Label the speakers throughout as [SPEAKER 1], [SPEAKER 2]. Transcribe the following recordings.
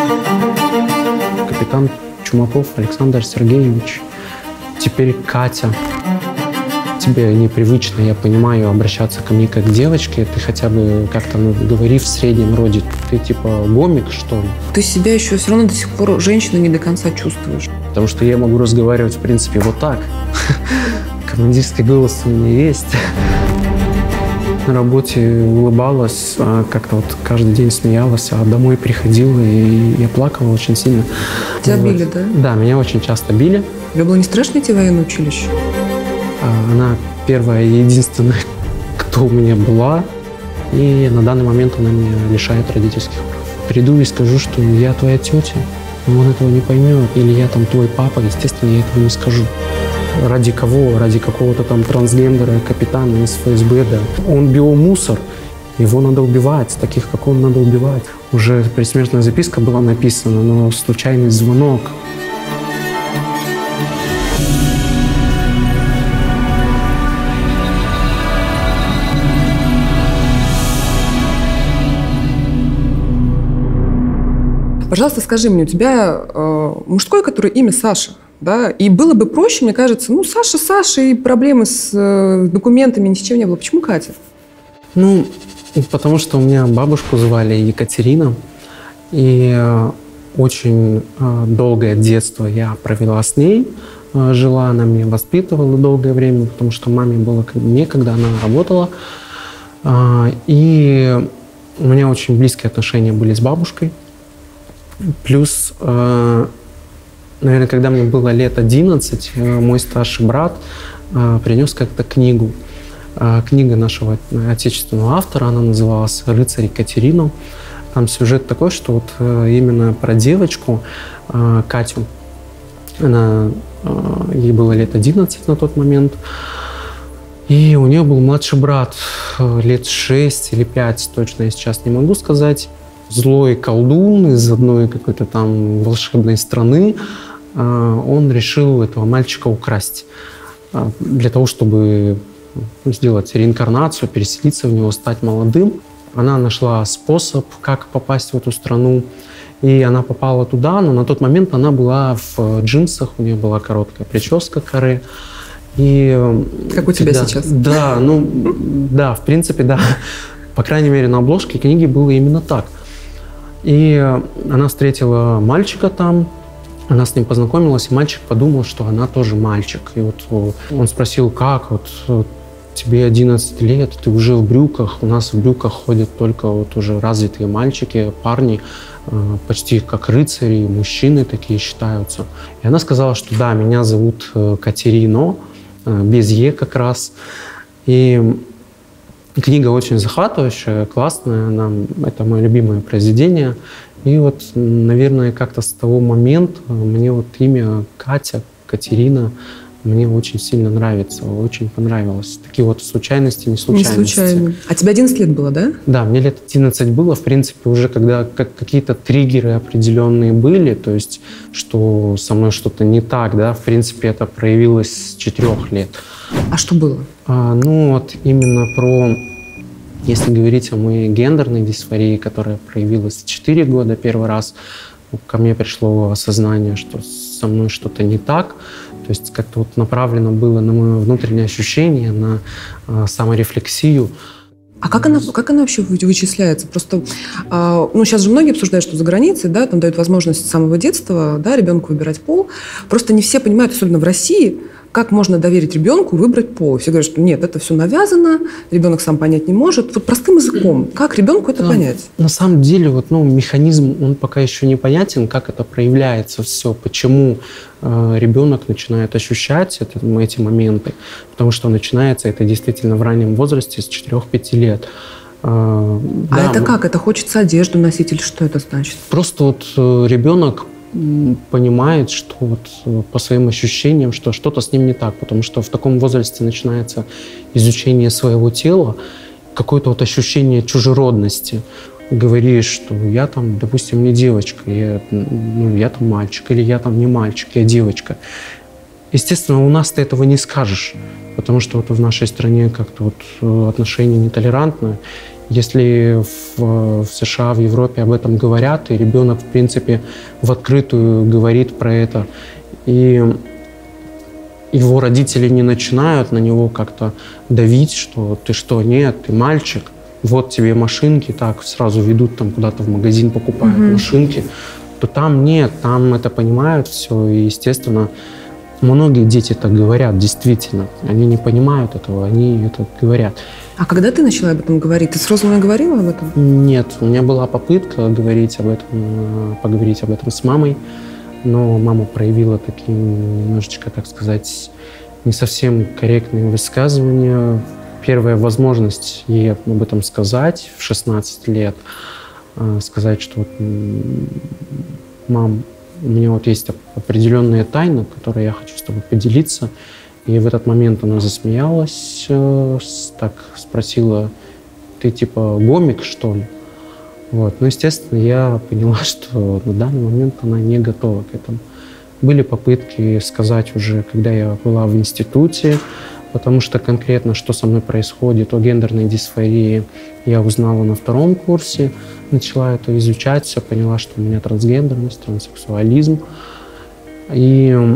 [SPEAKER 1] Капитан Чумаков Александр Сергеевич, теперь Катя. Тебе непривычно, я понимаю, обращаться ко мне как к девочке. Ты хотя бы как-то говори в среднем роде. Ты типа гомик, что ли?
[SPEAKER 2] Ты себя еще все равно до сих пор женщиной не до конца чувствуешь.
[SPEAKER 1] Потому что я могу разговаривать, в принципе, вот так. Командирский голос у меня есть. На работе улыбалась, как-то вот каждый день смеялась, а домой приходила, и я плакала очень сильно.
[SPEAKER 2] Тебя били, да?
[SPEAKER 1] Да, меня очень часто били.
[SPEAKER 2] Тебе было не страшно идти в военное училище?
[SPEAKER 1] Она первая и единственная, кто у меня была, и на данный момент она меня лишает родительских прав. Приду и скажу, что я твоя тетя, но он этого не поймет, или я там твой папа, естественно, я этого не скажу. Ради кого? Ради какого-то там трансгендера, капитана из ФСБ, да. Он биомусор, его надо убивать, таких, как он, надо убивать. Уже предсмертная записка была написана, но случайный звонок.
[SPEAKER 2] Пожалуйста, скажи мне, у тебя мужское, которое имя Саша, да? И было бы проще, мне кажется, ну, Саша, и проблемы с документами ни с чем не было. Почему Катя?
[SPEAKER 1] Ну, потому что у меня бабушку звали Екатерина, и очень долгое детство я провела с ней, жила, она меня воспитывала долгое время, потому что маме было некогда, она работала. И у меня очень близкие отношения были с бабушкой. Плюс, наверное, когда мне было лет 11, мой старший брат принес как-то книгу. Книга нашего отечественного автора, она называлась «Рыцарь Екатерину». Там сюжет такой, что вот именно про девочку Катю, ей было лет 11 на тот момент, и у нее был младший брат, лет 6 или 5, точно я сейчас не могу сказать. Злой колдун из одной какой-то там волшебной страны, он решил этого мальчика украсть для того, чтобы сделать реинкарнацию, переселиться в него, стать молодым. Она нашла способ, как попасть в эту страну, и она попала туда, но на тот момент она была в джинсах, у нее была короткая прическа каре. И,
[SPEAKER 2] как у тебя сейчас?
[SPEAKER 1] Да, да, в принципе, да. По крайней мере, на обложке книги было именно так. И она встретила мальчика там, она с ним познакомилась, и мальчик подумал, что она тоже мальчик. И вот он спросил, как, вот тебе 11 лет, ты уже в брюках, у нас в брюках ходят только вот уже развитые мальчики, парни, почти как рыцари, мужчины такие считаются. И она сказала, что да, меня зовут Катерино, без «е» как раз. И книга очень захватывающая, классная, это мое любимое произведение. И вот, наверное, как-то с того момента мне вот имя Катя, Катерина, мне очень сильно нравится, очень понравилось. Такие вот случайности, не случайности.
[SPEAKER 2] Не случайно. А тебе 11 лет было, да?
[SPEAKER 1] Да, мне лет 11 было, в принципе, уже когда какие-то триггеры определенные были, то есть, что со мной что-то не так, да, в принципе, это проявилось с 4 лет.
[SPEAKER 2] А что было?
[SPEAKER 1] Ну, вот именно если говорить о моей гендерной дисфории, которая проявилась в 4 года первый раз, ко мне пришло осознание, что со мной что-то не так. То есть как-то вот направлено было на мое внутреннее ощущение, на саморефлексию.
[SPEAKER 2] А как она вообще вычисляется? Просто, сейчас же многие обсуждают, что за границей, да, там дают возможность с самого детства, да, ребенку выбирать пол. Просто не все понимают, особенно в России, как можно доверить ребенку выбрать пол. Все говорят, что нет, это все навязано, ребенок сам понять не может. Вот простым языком, как ребенку это понять?
[SPEAKER 1] На самом деле, механизм, он пока еще не понятен, как это проявляется все, почему ребенок начинает ощущать эти моменты. Потому что начинается это действительно в раннем возрасте, с 4-5 лет.
[SPEAKER 2] Да, это как? Это хочется одежду носить или что это значит?
[SPEAKER 1] Просто вот ребенок понимает, что вот по своим ощущениям, что что-то с ним не так, потому что в таком возрасте начинается изучение своего тела, какое-то вот ощущение чужеродности. Говоришь, что я там, допустим, не девочка, я там мальчик, или я там не мальчик, я девочка. Естественно, у нас ты этого не скажешь, потому что вот в нашей стране как-то вот отношения нетолерантны, Если в США, в Европе об этом говорят, и ребенок, в принципе, в открытую говорит про это, и его родители не начинают на него как-то давить, что ты что, нет, ты мальчик, вот тебе машинки, так сразу ведут там куда-то в магазин, покупают машинки, то там нет, там это понимают все, и, естественно, многие дети так говорят, действительно. Они не понимают этого, они это говорят.
[SPEAKER 2] А когда ты начала об этом говорить? Ты с взрослыми говорила об этом?
[SPEAKER 1] Нет, у меня была попытка поговорить об этом с мамой, но мама проявила такие немножечко, так сказать, не совсем корректные высказывания. Первая возможность ей об этом сказать в 16 лет, сказать, что мам, у меня вот есть определенная тайна, которой я хочу с тобой поделиться. И в этот момент она засмеялась, так спросила: ты типа гомик, что ли? Вот. Ну, естественно, я поняла, что на данный момент она не готова к этому. Были попытки сказать уже, когда я была в институте, потому что конкретно, что со мной происходит, о гендерной дисфории, я узнала на 2 курсе, начала это изучать, все поняла, что у меня трансгендерность, транссексуализм. И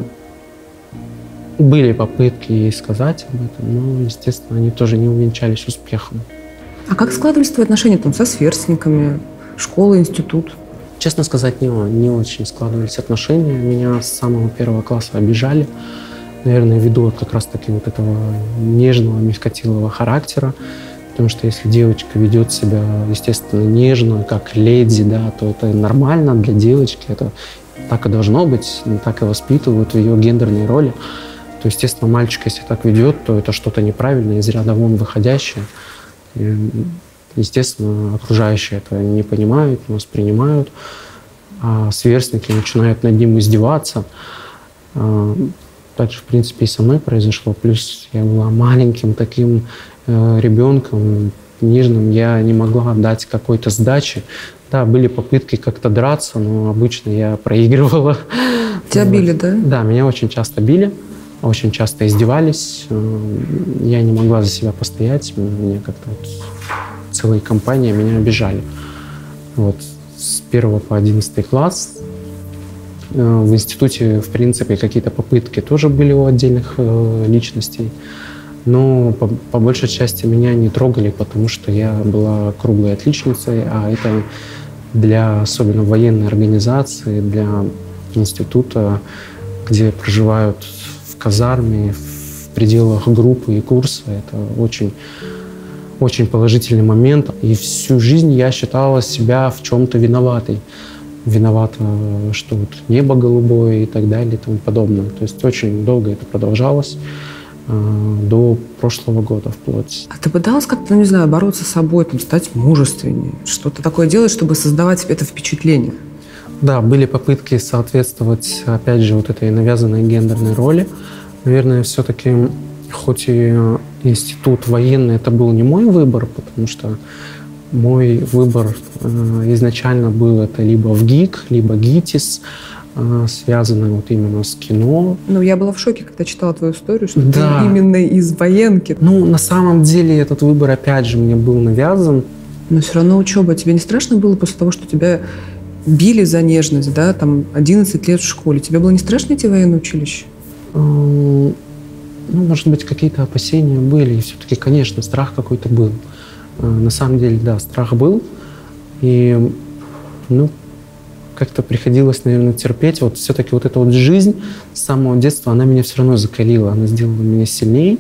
[SPEAKER 1] были попытки ей сказать об этом, но, естественно, они тоже не увенчались успехом.
[SPEAKER 2] А как складывались твои отношения там со сверстниками, школа, институт?
[SPEAKER 1] Честно сказать, не очень складывались отношения. Меня с самого 1 класса обижали. Наверное, ввиду как раз-таки вот этого нежного, мягкотелого характера. Потому что если девочка ведет себя, естественно, нежно, как леди, да, то это нормально для девочки. Это так и должно быть, так и воспитывают в ее гендерной роли. То, естественно, мальчик, если так ведет, то это что-то неправильное, из ряда вон выходящее. И, естественно, окружающие это не понимают, не воспринимают, а сверстники начинают над ним издеваться. Также, в принципе, и со мной произошло. Плюс я была маленьким таким ребенком, нежным, я не могла дать какой-то сдачи. Да, были попытки как-то драться, но обычно я проигрывала.
[SPEAKER 2] Тебя били, да?
[SPEAKER 1] Да, меня очень часто били, очень часто издевались. Я не могла за себя постоять, мне как-то вот целой компанией меня обижали. Вот. С 1 по 11 класс. В институте, в принципе, какие-то попытки тоже были у отдельных личностей. Но по большей части меня не трогали, потому что я была круглой отличницей, а это для особенно военной организации, для института, где проживают в казарме, в пределах группы и курса, это очень, очень положительный момент. И всю жизнь я считала себя в чем-то виноватой. Виновата, что вот небо голубое и так далее и тому подобное. То есть очень долго это продолжалось, до прошлого года вплоть.
[SPEAKER 2] А ты пыталась как-то, не знаю, бороться с собой, там, стать мужественнее, что-то такое делать, чтобы создавать себе это впечатление?
[SPEAKER 1] Да, были попытки соответствовать, опять же, вот этой навязанной гендерной роли. Наверное, все-таки, хоть и институт военный, это был не мой выбор, потому что мой выбор изначально был это либо в ГИК, либо ГИТИС, связанный вот именно с кино.
[SPEAKER 2] Ну, я была в шоке, когда читала твою историю, что
[SPEAKER 1] да.
[SPEAKER 2] ты именно из военки.
[SPEAKER 1] Ну, на самом деле, этот выбор, опять же, мне был навязан.
[SPEAKER 2] Но все равно учеба. Тебе не страшно было после того, что тебя били за нежность, да, там, 11 лет в школе? Тебе было не страшно идти в военное училище?
[SPEAKER 1] Ну, может быть, какие-то опасения были. И все-таки, конечно, страх какой-то был. На самом деле, да, страх был. И, ну, как-то приходилось, наверное, терпеть. Вот все-таки вот эта вот жизнь с самого детства, она меня все равно закалила, она сделала меня сильнее.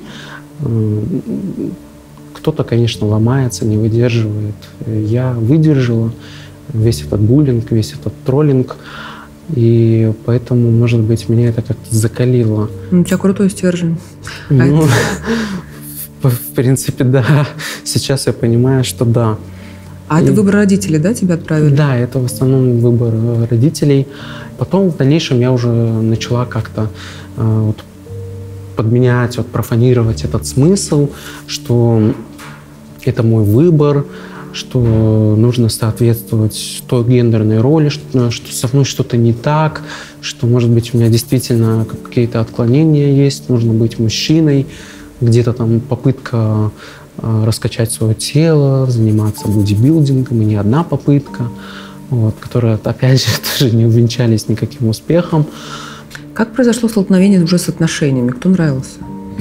[SPEAKER 1] Кто-то, конечно, ломается, не выдерживает. Я выдержала весь этот буллинг, весь этот троллинг. И поэтому, может быть, меня это как-то закалило.
[SPEAKER 2] У тебя крутой стержень.
[SPEAKER 1] Ну, в принципе, да. Сейчас я понимаю, что да.
[SPEAKER 2] А это выбор родителей, да, тебя отправили?
[SPEAKER 1] Да, это в основном выбор родителей. Потом в дальнейшем я уже начала как-то вот подменять, вот профанировать этот смысл, что это мой выбор, что нужно соответствовать той гендерной роли, что со мной что-то не так, что, может быть, у меня действительно какие-то отклонения есть, нужно быть мужчиной, где-то там попытка раскачать свое тело, заниматься бодибилдингом, и не одна попытка, вот, которые, опять же, тоже не увенчались никаким успехом.
[SPEAKER 2] Как произошло столкновение уже с отношениями? Кто нравился?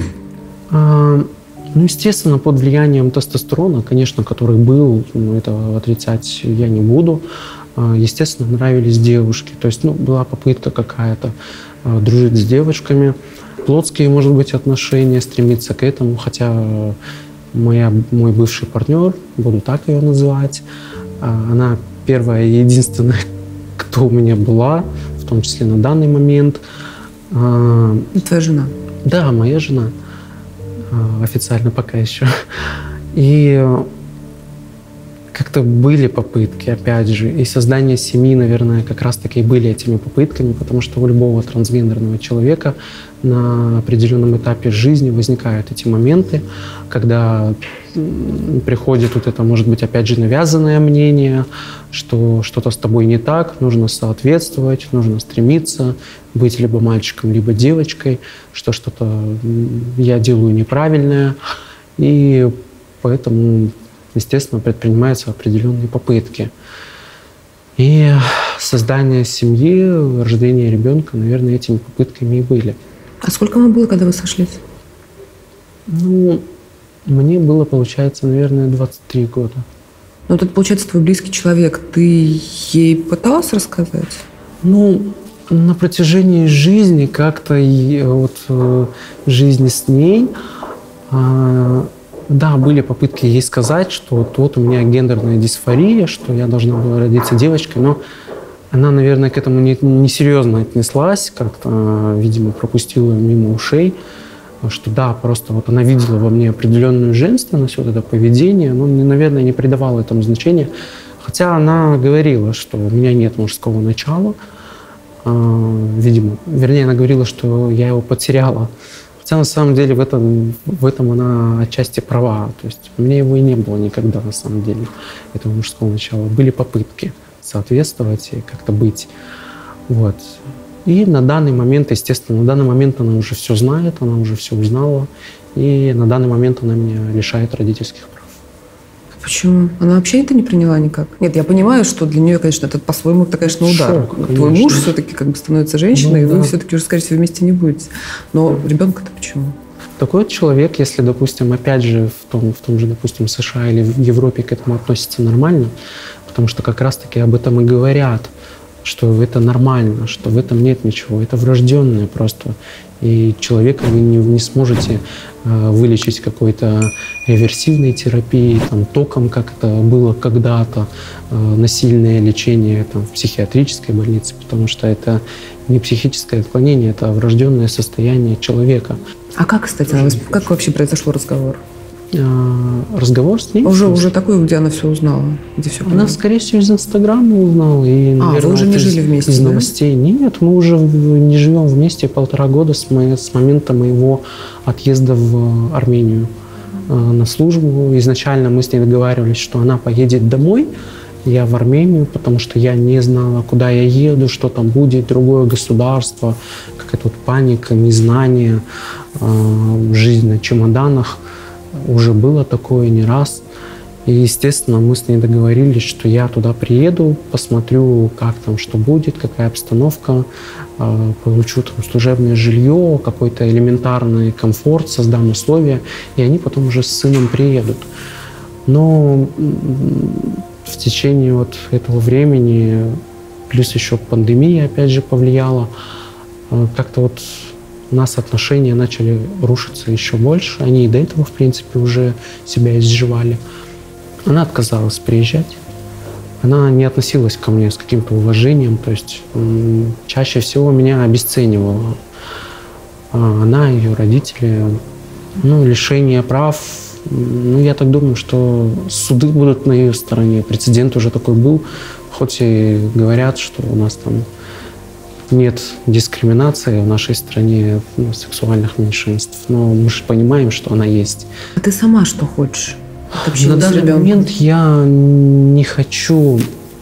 [SPEAKER 1] Ну, естественно, под влиянием тестостерона, конечно, который был, это отрицать я не буду. Естественно, нравились девушки. То есть, была попытка какая-то дружить с девочками. Плотские, может быть, отношения, стремиться к этому. Хотя мой бывший партнер, буду так ее называть, она первая и единственная, кто у меня была, в том числе на данный момент.
[SPEAKER 2] Твоя жена?
[SPEAKER 1] Да, моя жена. Официально пока еще. И как-то были попытки, опять же, и создание семьи, наверное, как раз-таки и были этими попытками, потому что у любого трансгендерного человека на определенном этапе жизни возникают эти моменты, когда приходит вот это, может быть, опять же, навязанное мнение, что что-то с тобой не так, нужно соответствовать, нужно стремиться быть либо мальчиком, либо девочкой, что что-то я делаю неправильное, и поэтому, естественно, предпринимаются определенные попытки. И создание семьи, рождение ребенка, наверное, этими попытками и были.
[SPEAKER 2] А сколько вам было, когда вы сошлись?
[SPEAKER 1] Мне было, получается, наверное, 23 года.
[SPEAKER 2] Ну, тут, получается, твой близкий человек. Ты ей пыталась рассказать?
[SPEAKER 1] На протяжении жизни как-то, жизни с ней, да, были попытки ей сказать, что вот у меня гендерная дисфория, что я должна была родиться девочкой, но она, наверное, к этому несерьезно отнеслась, как-то, видимо, пропустила мимо ушей, что да, просто вот она видела во мне определенную женственность, вот это поведение, но, наверное, не придавала этому значения. Хотя она говорила, что у меня нет мужского начала, видимо. Вернее, она говорила, что я его потеряла. Хотя на самом деле в этом она отчасти права. То есть у меня его и не было никогда, на самом деле, этого мужского начала. Были попытки соответствовать и как-то быть. Вот. И на данный момент, естественно, она уже все знает, она уже все узнала. И на данный момент она меня лишает родительских прав.
[SPEAKER 2] Почему? Она вообще это не приняла никак? Нет, я понимаю, что для нее, конечно, это по-своему, это, конечно, удар.
[SPEAKER 1] Шок, конечно.
[SPEAKER 2] Твой муж все-таки становится женщиной, и
[SPEAKER 1] да.
[SPEAKER 2] вы все-таки уже, скорее всего, вместе не будете. Но ребенка-то почему?
[SPEAKER 1] Такой человек, если, допустим, опять же, в том же, допустим, США или в Европе к этому относится нормально, потому что как раз-таки об этом и говорят, что это нормально, что в этом нет ничего, это врожденное просто. И человека вы не сможете вылечить какой-то реверсивной терапией, током, как это было когда-то, насильное лечение в психиатрической больнице, потому что это не психическое отклонение, это врожденное состояние человека.
[SPEAKER 2] А как, кстати, как вообще произошел разговор?
[SPEAKER 1] Разговор с ней?
[SPEAKER 2] Уже такой, где она все узнала? Где все
[SPEAKER 1] она, скорее всего, из Инстаграма узнала. И, наверное,
[SPEAKER 2] вы уже не жили вместе,
[SPEAKER 1] из
[SPEAKER 2] да?
[SPEAKER 1] новостей. Нет, мы уже не живем вместе 1,5 года с момента моего отъезда в Армению на службу. Изначально мы с ней договаривались, что она поедет домой, я в Армению, потому что я не знала, куда я еду, что там будет, другое государство, какая-то паника, незнание, жизнь на чемоданах. Уже было такое не раз. И, естественно, мы с ней договорились, что я туда приеду, посмотрю, как там, что будет, какая обстановка, получу там служебное жилье, какой-то элементарный комфорт, создам условия, и они потом уже с сыном приедут. Но в течение этого времени, плюс еще пандемия, опять же, повлияла, как-то у нас отношения начали рушиться еще больше. Они и до этого, в принципе, уже себя изживали. Она отказалась приезжать. Она не относилась ко мне с каким-то уважением. То есть чаще всего меня обесценивала. Она, ее родители, лишение прав. Я так думаю, что суды будут на ее стороне. Прецедент уже такой был. Хоть и говорят, что у нас там нет дискриминации в нашей стране сексуальных меньшинств, но мы же понимаем, что она есть.
[SPEAKER 2] А ты сама что хочешь?
[SPEAKER 1] На данный момент я не хочу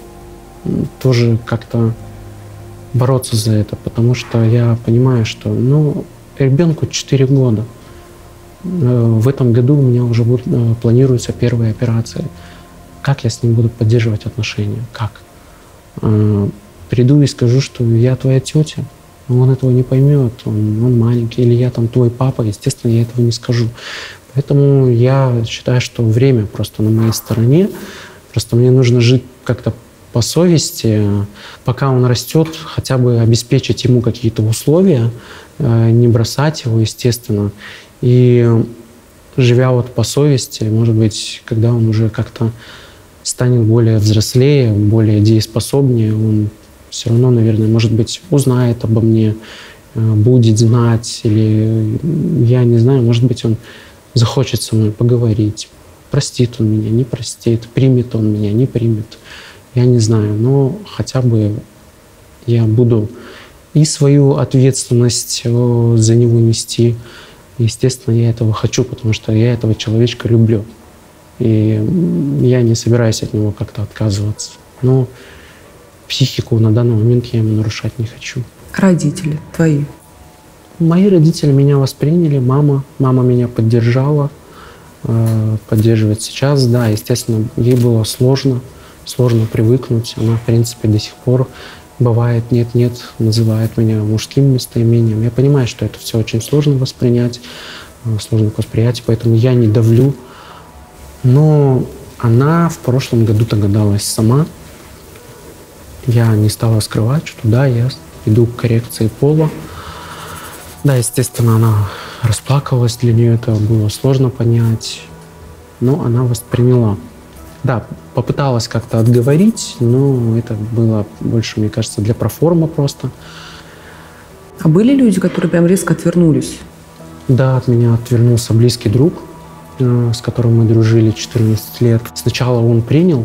[SPEAKER 1] тоже как-то бороться за это, потому что я понимаю, что ребенку 4 года. В этом году у меня уже планируются первые операции. Как я с ним буду поддерживать отношения? Как? Приду и скажу, что я твоя тетя. Он этого не поймет, он маленький. Или я там твой папа, естественно, я этого не скажу. Поэтому я считаю, что время просто на моей стороне. Просто мне нужно жить как-то по совести, пока он растет, хотя бы обеспечить ему какие-то условия, не бросать его, естественно. И живя вот по совести, может быть, когда он уже как-то станет более взрослее, более дееспособнее, он все равно, наверное, может быть, узнает обо мне, будет знать, или я не знаю, может быть, он захочет со мной поговорить. Простит он меня, не простит, примет он меня, не примет. Я не знаю, но хотя бы я буду и свою ответственность за него нести. Естественно, я этого хочу, потому что я этого человечка люблю. И я не собираюсь от него как-то отказываться. Но психику на данный момент я ему нарушать не хочу.
[SPEAKER 2] Родители твои?
[SPEAKER 1] Мои родители меня восприняли, мама меня поддержала, поддерживает сейчас. Да, естественно, ей было сложно привыкнуть. Она, в принципе, до сих пор бывает нет-нет, называет меня мужским местоимением. Я понимаю, что это все очень сложно воспринять, сложно к восприятию, поэтому я не давлю. Но она в прошлом году догадалась сама. Я не стала скрывать, что да, я иду к коррекции пола. Да, естественно, она расплакалась, для нее это было сложно понять, но она восприняла. Да, попыталась как-то отговорить, но это было больше, мне кажется, для проформы просто.
[SPEAKER 2] А были люди, которые прям резко отвернулись?
[SPEAKER 1] Да, от меня отвернулся близкий друг, с которым мы дружили 14 лет. Сначала он принял,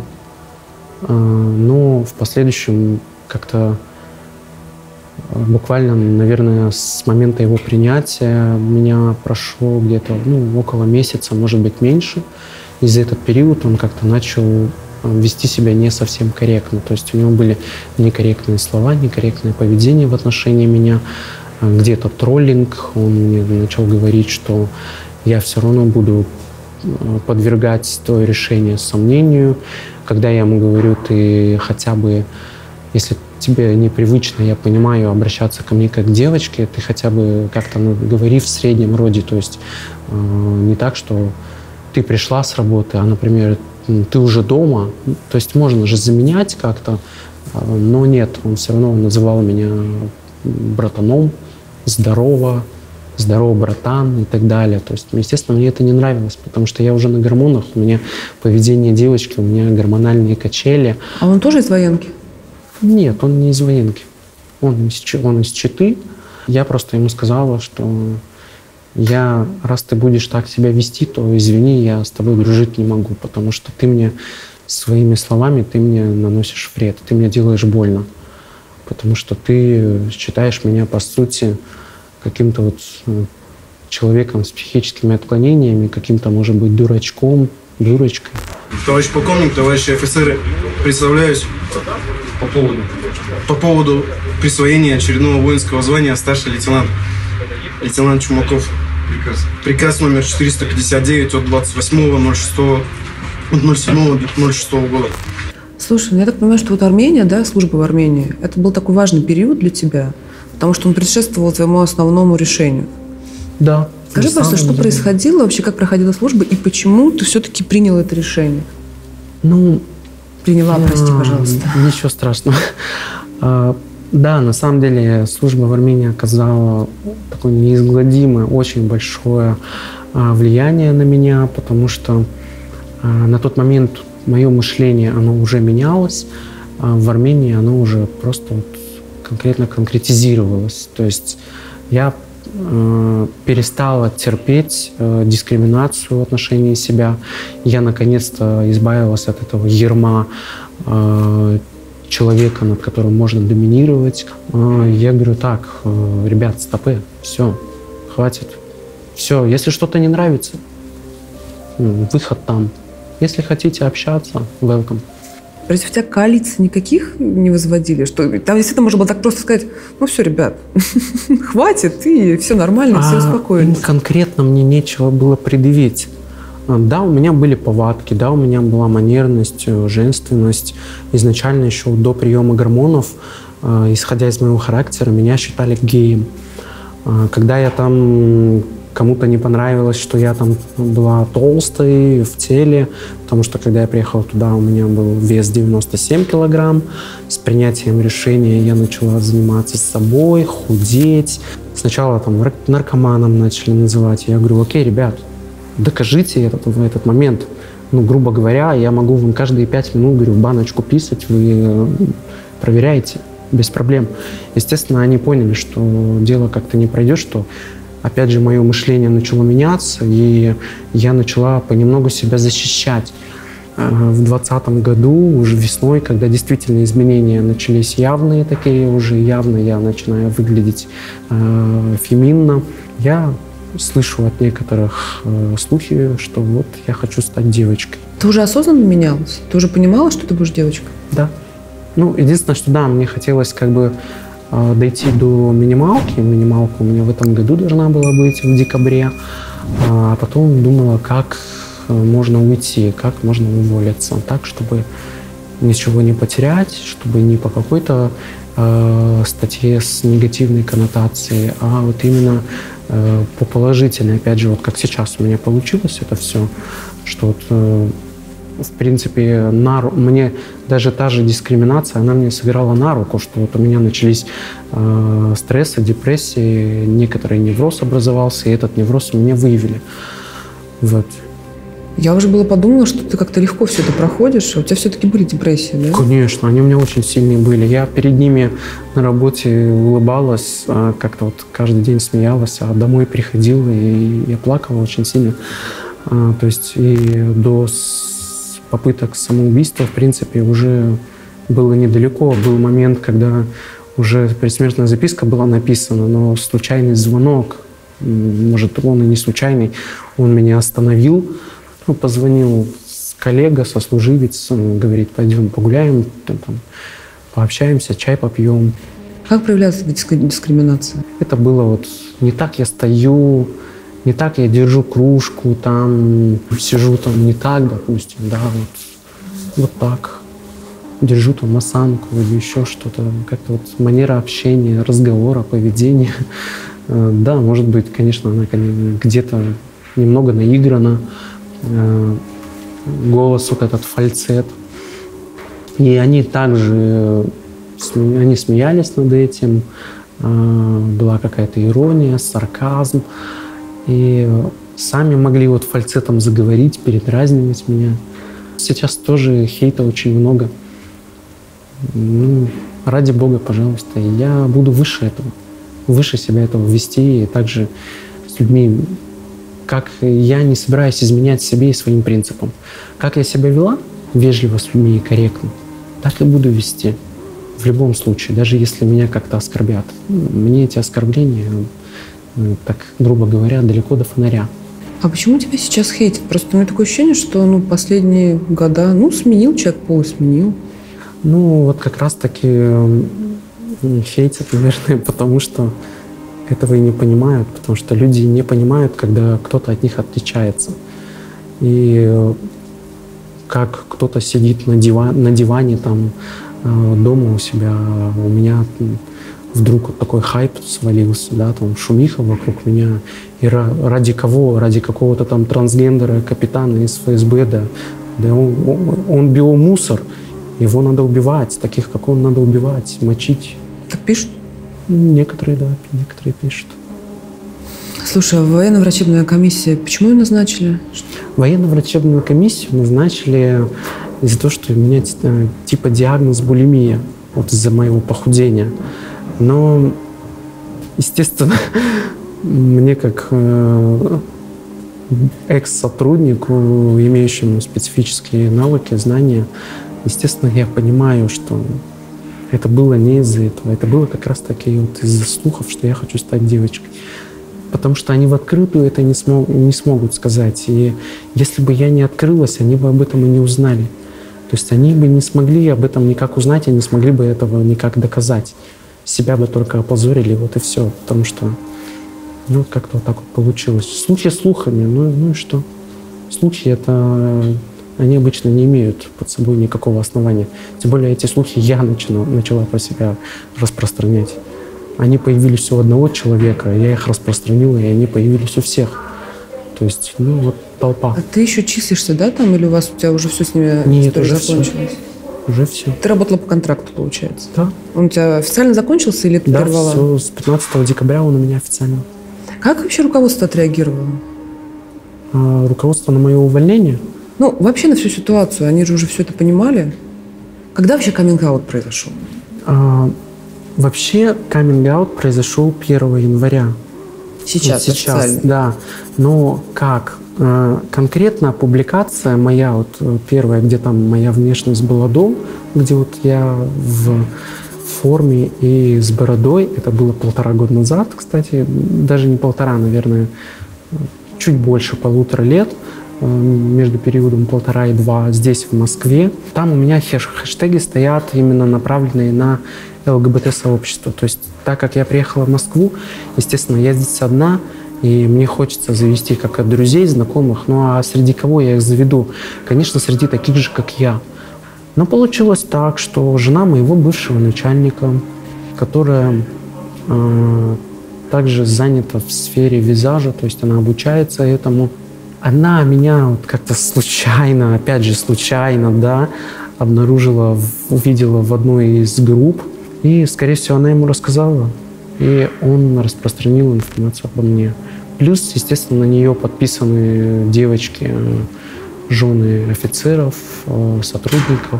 [SPEAKER 1] но в последующем как-то буквально, наверное, с момента его принятия меня прошло где-то около месяца, может быть, меньше. И за этот период он как-то начал вести себя не совсем корректно. То есть у него были некорректные слова, некорректное поведение в отношении меня, где-то троллинг. Он мне начал говорить, что я все равно буду подвергать твое решение сомнению. Когда я ему говорю, ты хотя бы, если тебе непривычно, я понимаю, обращаться ко мне как к девочке, ты хотя бы как-то говори в среднем роде. То есть не так, что ты пришла с работы, а, например, ты уже дома. То есть можно же заменять как-то, но нет, он все равно называл меня братаном, здорово, братан и так далее. То есть, естественно, мне это не нравилось, потому что я уже на гормонах, у меня поведение девочки, у меня гормональные качели.
[SPEAKER 2] А он тоже из военки?
[SPEAKER 1] Нет, он не из военки. Он из Читы. Я просто ему сказала, что раз ты будешь так себя вести, то извини, я с тобой дружить не могу, потому что ты мне своими словами, ты мне наносишь вред, ты мне делаешь больно, потому что ты считаешь меня, по сути, каким-то вот человеком с психическими отклонениями, каким-то, может быть, дурачком, дурочкой.
[SPEAKER 3] Товарищ полковник, товарищи офицеры, представляюсь по поводу присвоения очередного воинского звания старший лейтенант. Лейтенант Чумаков. Приказ номер 459 от 28.06.07.06 года.
[SPEAKER 2] Слушай, я так понимаю, что вот Армения, да, служба в Армении, это был такой важный период для тебя, потому что он предшествовал твоему основному решению.
[SPEAKER 1] Да.
[SPEAKER 2] Скажи, пожалуйста, что происходило вообще, как проходила служба и почему ты все-таки принял это решение? Приняла, прости, пожалуйста.
[SPEAKER 1] Ничего страшного. Да, на самом деле служба в Армении оказала такое неизгладимое, очень большое влияние на меня, потому что на тот момент мое мышление, оно уже менялось, а в Армении оно уже просто конкретно конкретизировалось. То есть я перестала терпеть дискриминацию в отношении себя. Я наконец-то избавилась от этого ярма человека, над которым можно доминировать. Я говорю, так, ребят, стопы, все, хватит. Все, если что-то не нравится, выход там. Если хотите общаться, welcome.
[SPEAKER 2] Против тебя коалиции никаких не возводили? Что там действительно можно было так просто сказать, ну все, ребят, хватит, и все нормально, все успокоились.
[SPEAKER 1] Конкретно мне нечего было предъявить. Да, у меня были повадки, да, у меня была манерность, женственность. Изначально еще до приема гормонов, исходя из моего характера, меня считали геем. Когда я там кому-то не понравилось, что я там была толстой в теле, потому что когда я приехала туда, у меня был вес 97 килограмм. С принятием решения я начала заниматься собой, худеть. Сначала там наркоманом начали называть. Я говорю, окей, ребят, докажите в этот момент. Ну, грубо говоря, я могу вам каждые 5 минут, говорю, в баночку писать, вы проверяете без проблем. Естественно, они поняли, что дело как-то не пройдет, что опять же, мое мышление начало меняться, и я начала понемногу себя защищать. В 2020 году, уже весной, когда действительно изменения начались явные такие, уже явно я начинаю выглядеть феминно, я слышу от некоторых слухи, что вот я хочу стать девочкой.
[SPEAKER 2] Ты уже осознанно менялась? Ты уже понимала, что ты будешь девочкой?
[SPEAKER 1] Да. Ну, единственное, что да, мне хотелось как бы дойти до минималки. Минималка у меня в этом году должна была быть в декабре. А потом думала, как можно уйти, как можно уволиться так, чтобы ничего не потерять, чтобы не по какой-то статье с негативной коннотацией, а вот именно по положительной. Опять же, вот как сейчас у меня получилось это все, что вот в принципе, мне даже та же дискриминация, она мне сыграла на руку, что вот у меня начались стрессы, депрессии, некоторый невроз образовался, и этот невроз у меня выявили. Вот.
[SPEAKER 2] Я уже было подумала, что ты как-то легко все это проходишь, а у тебя все-таки были депрессии, да?
[SPEAKER 1] Конечно, они у меня очень сильные были. Я перед ними на работе улыбалась, как-то вот каждый день смеялась, а домой приходила, и я плакала очень сильно. То есть и до попыток самоубийства, в принципе, уже было недалеко. Был момент, когда уже предсмертная записка была написана, но случайный звонок, может, он и не случайный, он меня остановил. Ну, позвонил коллега, сослуживец, он говорит, пойдем погуляем, там, пообщаемся, чай попьем.
[SPEAKER 2] Как проявляется дискриминация?
[SPEAKER 1] Это было вот не так я стою, не так я держу кружку, там, сижу там не так, допустим, да, вот так. Держу там осанку или еще что-то, как-то вот манера общения, разговора, поведения. Да, может быть, конечно, она где-то немного наиграна, голос вот этот фальцет. И они также, они смеялись над этим, была какая-то ирония, сарказм. И сами могли вот фальцетом заговорить, передразнивать меня. Сейчас тоже хейта очень много. Ну, ради Бога, пожалуйста, я буду выше этого, выше себя этого вести, и также с людьми, как я не собираюсь изменять себе и своим принципам. Как я себя вела, вежливо с людьми и корректно, так и буду вести в любом случае, даже если меня как-то оскорбят. Мне эти оскорбления, так грубо говоря, далеко до фонаря.
[SPEAKER 2] А почему тебя сейчас хейтят? Просто у меня такое ощущение, что последние года, сменил человек пол, сменил.
[SPEAKER 1] Вот как раз-таки хейтят, наверное, потому что этого и не понимают, потому что люди не понимают, когда кто-то от них отличается. И как кто-то сидит на диване там дома у себя, у меня вдруг вот такой хайп свалился, да, там шумиха вокруг меня. И ради кого? Ради какого-то там трансгендера, капитана из ФСБ, да он биомусор. Его надо убивать, таких, как он, надо убивать, мочить.
[SPEAKER 2] Так пишут?
[SPEAKER 1] Некоторые, да, некоторые пишут.
[SPEAKER 2] Слушай, а военно-врачебная комиссия, почему ее назначили?
[SPEAKER 1] Военно-врачебную комиссию назначили из-за того, что у меня типа диагноз булимия, вот из-за моего похудения. Но, естественно, мне как экс-сотруднику, имеющему специфические навыки, знания, естественно, я понимаю, что это было не из-за этого. Это было как раз-таки вот из-за слухов, что я хочу стать девочкой. Потому что они в открытую это не смогут сказать. И если бы я не открылась, они бы об этом и не узнали. То есть они бы не смогли об этом никак узнать и не смогли бы этого никак доказать. Себя бы только опозорили, вот и все. Потому что, ну, как-то вот так вот получилось. Слухи слухами, ну и что? Слухи это... Они обычно не имеют под собой никакого основания. Тем более эти слухи я начала про себя распространять. Они появились у одного человека, я их распространила, и они появились у всех. То есть, ну вот толпа.
[SPEAKER 2] А ты еще числишься, да, там? Или у тебя уже все с ними
[SPEAKER 1] Нет, уже
[SPEAKER 2] закончилось?
[SPEAKER 1] Все. Уже все.
[SPEAKER 2] Ты работала по контракту, получается?
[SPEAKER 1] Да.
[SPEAKER 2] Он у тебя официально закончился или ты
[SPEAKER 1] да,
[SPEAKER 2] прервала?
[SPEAKER 1] Да, с 15 декабря он у меня официально.
[SPEAKER 2] Как вообще руководство отреагировало?
[SPEAKER 1] Руководство на мое увольнение?
[SPEAKER 2] Ну, вообще на всю ситуацию. Они же уже все это понимали. Когда вообще каминг-аут произошел?
[SPEAKER 1] Вообще каминг-аут произошел 1 января.
[SPEAKER 2] Сейчас,
[SPEAKER 1] вот сейчас,
[SPEAKER 2] официально.
[SPEAKER 1] Да. Но как? Конкретно публикация моя, вот первая, где там моя внешность была до, где вот я в форме и с бородой, это было 1,5 года назад, кстати, даже не 1,5, наверное, чуть больше 1,5 лет, между периодом 1,5 и 2 здесь, в Москве. Там у меня хэштеги стоят именно направленные на ЛГБТ-сообщество. То есть так как я приехала в Москву, естественно, я здесь одна, и мне хочется завести как от друзей, знакомых. Ну а среди кого я их заведу? Конечно, среди таких же, как я. Но получилось так, что жена моего бывшего начальника, которая также занята в сфере визажа, то есть она обучается этому, она меня вот как-то случайно, опять же случайно, да, обнаружила, увидела в одной из групп, и, скорее всего, она ему рассказала, и он распространил информацию обо мне. Плюс, естественно, на нее подписаны девочки, жены офицеров, сотрудников.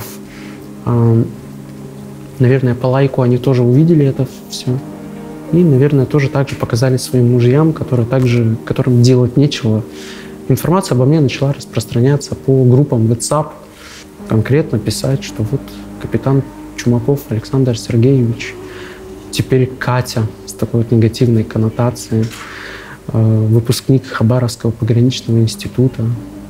[SPEAKER 1] Наверное, по лайку они тоже увидели это все. И, наверное, тоже так же показали своим мужьям, которым делать нечего. Информация обо мне начала распространяться по группам WhatsApp, конкретно писать, что вот капитан Чумаков Александр Сергеевич, теперь Катя с такой вот негативной коннотацией, выпускник Хабаровского пограничного института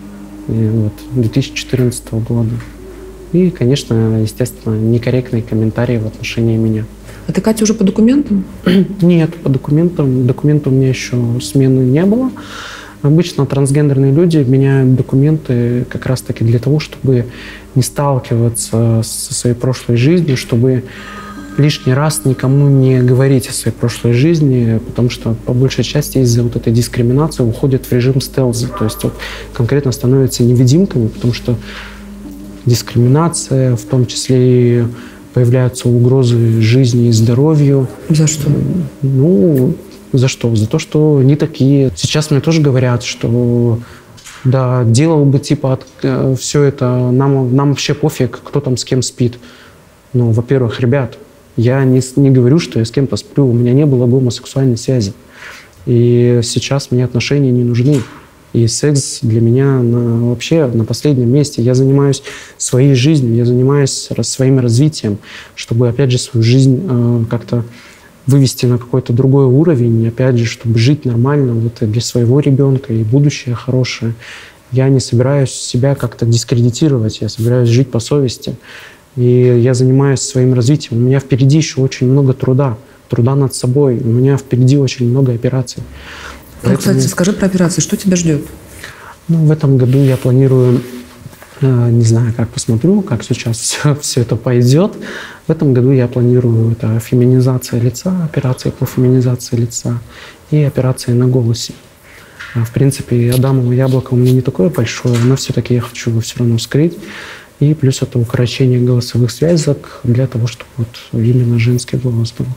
[SPEAKER 1] 2014 года. И, конечно, естественно, некорректные комментарии в отношении меня.
[SPEAKER 2] А ты, Катя, уже по документам?
[SPEAKER 1] Нет, по документам. Документов у меня еще смены не было. Обычно трансгендерные люди меняют документы как раз-таки для того, чтобы не сталкиваться со своей прошлой жизнью, чтобы лишний раз никому не говорить о своей прошлой жизни, потому что по большей части из-за вот этой дискриминации уходят в режим стелза, то есть вот конкретно становятся невидимками, потому что дискриминация, в том числе и появляются угрозы жизни и здоровью.
[SPEAKER 2] За что?
[SPEAKER 1] Ну, за что? За то, что не такие. Сейчас мне тоже говорят, что да, делал бы типа все это, нам вообще пофиг, кто там с кем спит. Ну, во-первых, ребят, я не говорю, что я с кем-то сплю, у меня не было гомосексуальной связи. И сейчас мне отношения не нужны. И секс для меня вообще на последнем месте. Я занимаюсь своей жизнью, я занимаюсь своим развитием, чтобы, опять же, свою жизнь как-то вывести на какой-то другой уровень, опять же, чтобы жить нормально вот для своего ребенка и будущее хорошее. Я не собираюсь себя как-то дискредитировать, я собираюсь жить по совести. И я занимаюсь своим развитием. У меня впереди еще очень много труда над собой. У меня впереди очень много операций.
[SPEAKER 2] Поэтому... Кстати, скажи про операции. Что тебя ждет?
[SPEAKER 1] Ну, в этом году я планирую, не знаю, как посмотрю, как сейчас все это пойдет. В этом году я планирую это феминизация лица, операции по феминизации лица и операции на голосе. В принципе, адамово яблоко у меня не такое большое, но все-таки я хочу его все равно скрыть. И плюс это укорочение голосовых связок для того, чтобы вот именно женский голос был.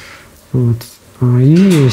[SPEAKER 1] Вот. И,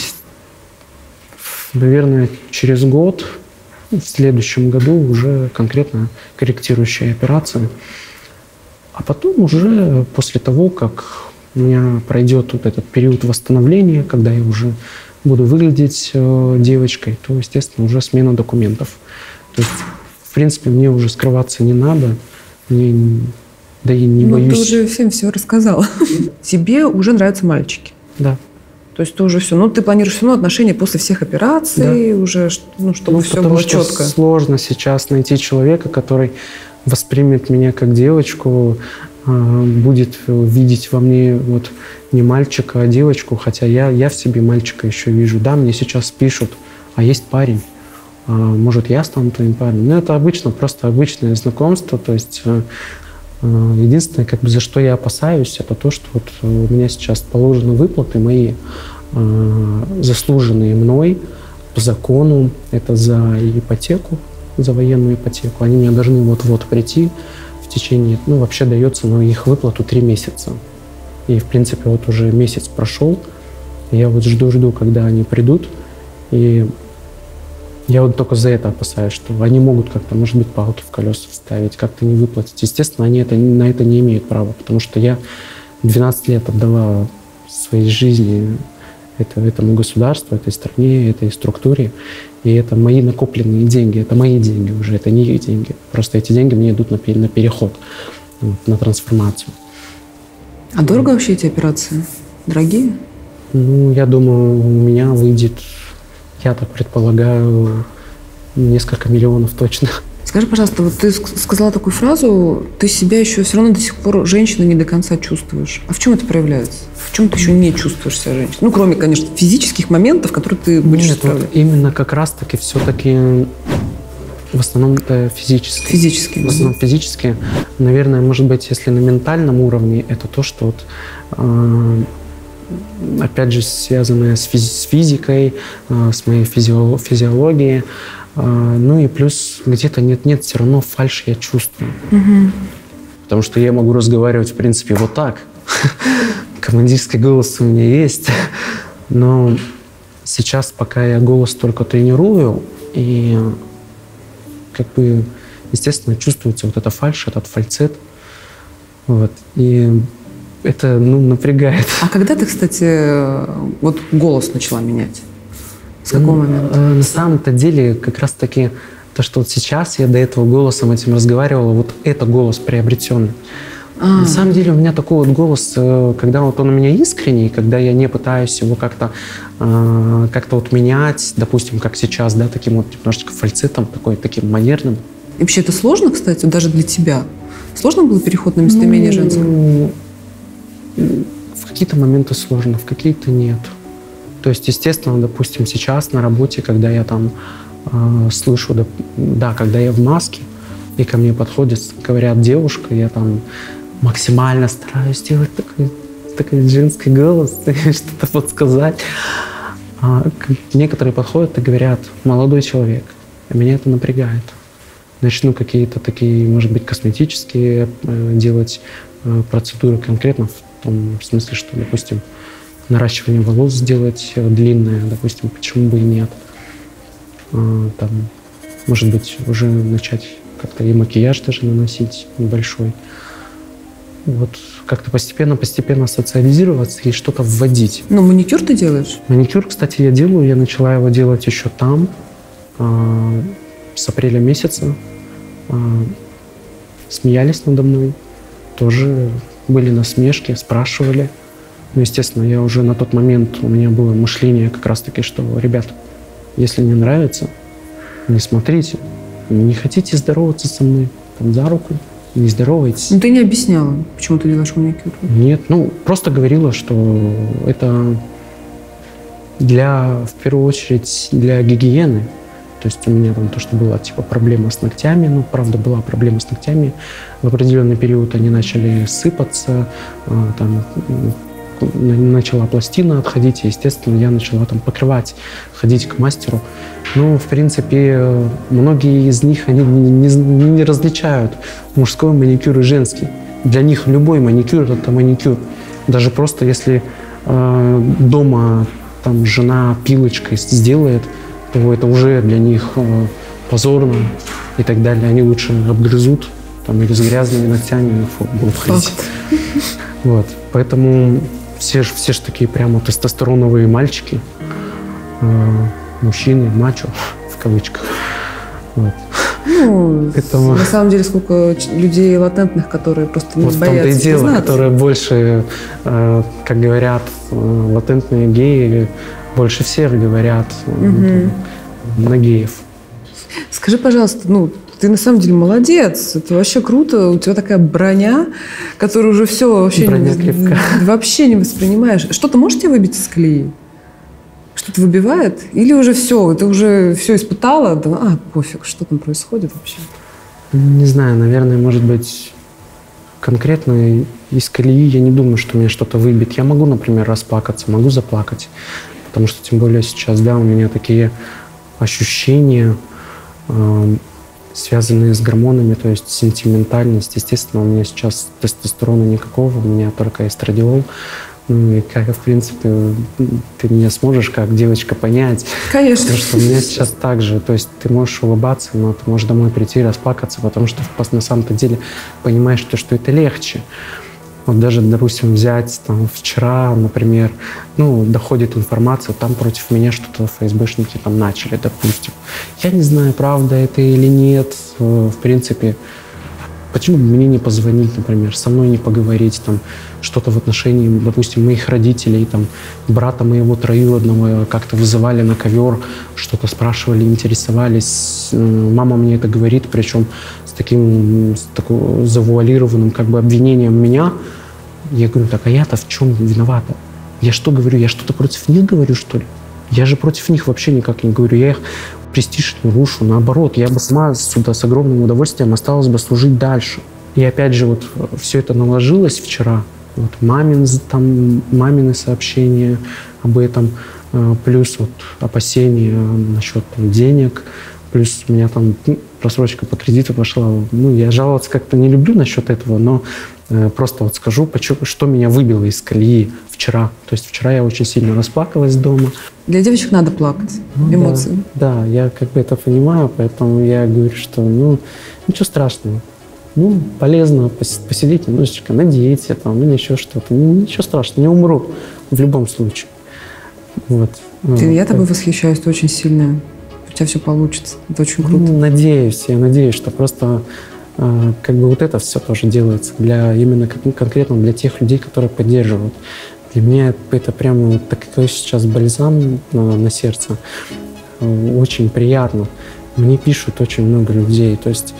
[SPEAKER 1] наверное, через год, в следующем году уже конкретно корректирующие операции. А потом уже после того, как у меня пройдет вот этот период восстановления, когда я уже буду выглядеть девочкой, то, естественно, уже смена документов. То есть, в принципе, мне уже скрываться не надо. Да и не боюсь.
[SPEAKER 2] Ты уже всем все рассказала. Тебе уже нравятся мальчики.
[SPEAKER 1] Да.
[SPEAKER 2] То есть ты уже все, ты планируешь все равно отношения после всех операций, да. Уже, чтобы все было четко.
[SPEAKER 1] Сложно сейчас найти человека, который воспримет меня как девочку, будет видеть во мне вот не мальчика, а девочку, хотя я в себе мальчика еще вижу. Да, мне сейчас пишут, а есть парень, может, я стану твоим парнем. Но это обычно, просто обычное знакомство, то есть единственное, как бы, за что я опасаюсь, это то, что вот у меня сейчас положены выплаты мои, заслуженные мной по закону, это за ипотеку, за военную ипотеку. Они мне должны вот-вот прийти в течение, вообще дается на их выплату 3 месяца. И, в принципе, вот уже месяц прошел, и я вот жду, когда они придут, и я вот только за это опасаюсь, что они могут как-то, может быть, палки в колеса вставить, как-то не выплатить. Естественно, они на это не имеют права, потому что я 12 лет отдала своей жизни этому государству, этой стране, этой структуре. И это мои накопленные деньги, это мои деньги уже, это не их деньги. Просто эти деньги мне идут на переход, на трансформацию.
[SPEAKER 2] А дорого вообще эти операции? Дорогие?
[SPEAKER 1] Я думаю, у меня выйдет, я так предполагаю, несколько миллионов точно.
[SPEAKER 2] Скажи, пожалуйста, вот ты сказала такую фразу, ты себя еще все равно до сих пор женщиной не до конца чувствуешь. А в чем это проявляется? В чем ты еще не чувствуешь себя женщиной? Кроме, конечно, физических моментов, которые ты будешь исправлять.
[SPEAKER 1] Вот именно как раз-таки все-таки в основном это физически.
[SPEAKER 2] Физически.
[SPEAKER 1] В основном физически. Наверное, может быть, если на ментальном уровне, это то, что вот, опять же, связанное с физикой, с моей физиологией. И плюс где-то нет, все равно фальшь я чувствую.
[SPEAKER 2] Угу.
[SPEAKER 1] Потому что я могу разговаривать, в принципе, вот так. Командирский голос у меня есть. Но сейчас, пока я голос только тренирую, и как бы, естественно, чувствуется вот эта фальшь, этот фальцет. Вот. И это, напрягает.
[SPEAKER 2] А когда ты, кстати, вот голос начала менять? С какого момента?
[SPEAKER 1] На самом-то деле, как раз-таки, то, что вот сейчас я до этого голосом этим разговаривала, вот это голос приобретенный. На самом деле у меня такой вот голос, когда вот он у меня искренний, когда я не пытаюсь его как-то вот менять, допустим, как сейчас, да, таким вот немножечко фальцетом, таким манерным.
[SPEAKER 2] И вообще это сложно, кстати, даже для тебя? Сложно было переход на местоимение женское?
[SPEAKER 1] В какие-то моменты сложно, в какие-то нет. То есть, естественно, допустим, сейчас на работе, когда я там слышу, когда я в маске, и ко мне подходят, говорят девушка, я там максимально стараюсь сделать такой женский голос, что-то подсказать. Некоторые подходят и говорят: молодой человек. А меня это напрягает. Начну какие-то такие, может быть, косметические делать процедуры конкретно в том смысле, что, допустим, наращивание волос сделать длинное, допустим, почему бы и нет. Там, может быть, уже начать как-то и макияж даже наносить небольшой. Вот как-то постепенно социализироваться и что-то вводить.
[SPEAKER 2] Маникюр ты делаешь?
[SPEAKER 1] Маникюр, кстати, я делаю. Я начала его делать еще там, с апреля месяца. Смеялись надо мной. Тоже были насмешки, спрашивали. Естественно, я уже на тот момент, у меня было мышление как раз-таки, что, ребят, если не нравится, не смотрите. Не хотите здороваться со мной там, за руку, не здоровайтесь.
[SPEAKER 2] Ты не объясняла, почему ты делаешь маникюр?
[SPEAKER 1] Нет, просто говорила, что это в первую очередь для гигиены. То есть у меня там то, что была проблема с ногтями, правда, была проблема с ногтями. В определенный период они начали сыпаться, начала пластина отходить, и, естественно, я начала там покрывать, ходить к мастеру. В принципе, многие из них, они не различают мужской маникюр и женский. Для них любой маникюр – это маникюр. Даже просто если дома там жена пилочкой сделает, то это уже для них позорно и так далее. Они лучше обгрызут или с грязными ногтями будут ходить. Вот. Поэтому все ж такие прямо тестостероновые мальчики, мужчины, мачо, в кавычках. Вот.
[SPEAKER 2] На самом деле, сколько людей латентных, которые просто не боятся
[SPEAKER 1] признаться. Вот в том-то и дело, которые больше, как говорят, латентные геи, больше всех говорят на геев.
[SPEAKER 2] Скажи, пожалуйста, ты на самом деле молодец. Это вообще круто. У тебя такая броня, которую уже все вообще, вообще не воспринимаешь. Что-то может тебя выбить из колеи? Что-то выбивает? Или уже все, ты уже все испытала? Да, пофиг, что там происходит вообще?
[SPEAKER 1] Не знаю, наверное, может быть, конкретно из колеи я не думаю, что меня что-то выбьет. Я могу, например, расплакаться, могу заплакать. Потому что, тем более сейчас, да, у меня такие ощущения, связанные с гормонами, то есть сентиментальность. Естественно, у меня сейчас тестостерона никакого, у меня только эстрадиол. Ну и как, в принципе, ты меня сможешь как девочка понять.
[SPEAKER 2] Конечно.
[SPEAKER 1] Потому что у меня сейчас так же. То есть ты можешь улыбаться, но ты можешь домой прийти и расплакаться, потому что на самом-то деле понимаешь, что это легче. Вот даже, допустим, взять там вчера, например, доходит информация, там против меня что-то ФСБшники там начали, допустим. Я не знаю, правда это или нет, в принципе. Почему бы мне не позвонить, например, со мной не поговорить, там, что-то в отношении, допустим, моих родителей, там, брата моего троюродного как-то вызывали на ковер, что-то спрашивали, интересовались. Мама мне это говорит, причем с таким завуалированным как бы обвинением меня. Я говорю, так, а я-то в чем виновата? Я что говорю? Я что-то против них говорю, что ли? Я же против них вообще никак не говорю. Я их престиж не рушу. Наоборот, я бы сама сюда с огромным удовольствием осталась бы служить дальше. И опять же, вот все это наложилось вчера. Вот мамины сообщения об этом, плюс вот опасения насчет денег, плюс у меня там просрочка по кредиту пошла. Я жаловаться как-то не люблю насчет этого, но просто вот скажу, что меня выбило из колеи вчера. То есть вчера я очень сильно расплакалась дома.
[SPEAKER 2] Для девочек надо плакать, эмоции.
[SPEAKER 1] Да, я как бы это понимаю, поэтому я говорю, что ничего страшного. Полезно посидеть немножечко на диете там, или еще что-то. Ничего страшного, не умру в любом случае. Вот.
[SPEAKER 2] Я тобой восхищаюсь, ты очень сильная. У тебя все получится. Это очень круто.
[SPEAKER 1] Я надеюсь, что просто как бы вот это все тоже делается именно конкретно для тех людей, которые поддерживают. Для меня это прямо вот такой сейчас бальзам на сердце. Очень приятно. Мне пишут очень много людей, то есть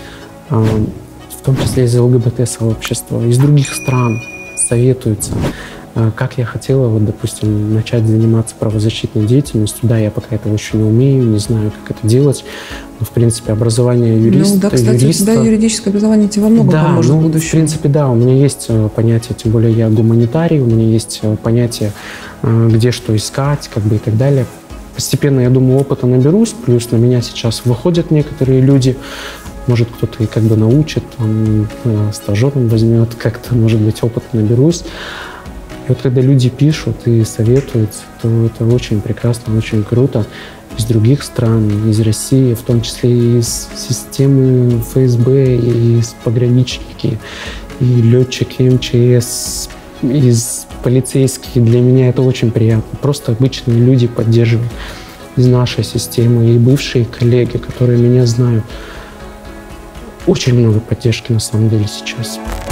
[SPEAKER 1] в том числе из ЛГБТ-сообщества, из других стран советуются. Как я хотела, вот, допустим, начать заниматься правозащитной деятельностью. Да, я пока этого еще не умею, не знаю, как это делать. Но, в принципе, образование юриста...
[SPEAKER 2] Да, кстати, у тебя юридическое образование тебе во многом поможет в будущем.
[SPEAKER 1] В принципе, да, у меня есть понятие, тем более я гуманитарий, у меня есть понятие, где что искать, как бы и так далее. Постепенно, я думаю, опыта наберусь, плюс на меня сейчас выходят некоторые люди, может, кто-то и как бы научит, стажером возьмет, как-то, может быть, опыт наберусь. И вот когда люди пишут и советуют, то это очень прекрасно, очень круто. Из других стран, из России, в том числе и из системы ФСБ, и из пограничники, и летчики МЧС, из полицейских. Для меня это очень приятно. Просто обычные люди поддерживают из нашей системы. И бывшие коллеги, которые меня знают. Очень много поддержки на самом деле сейчас.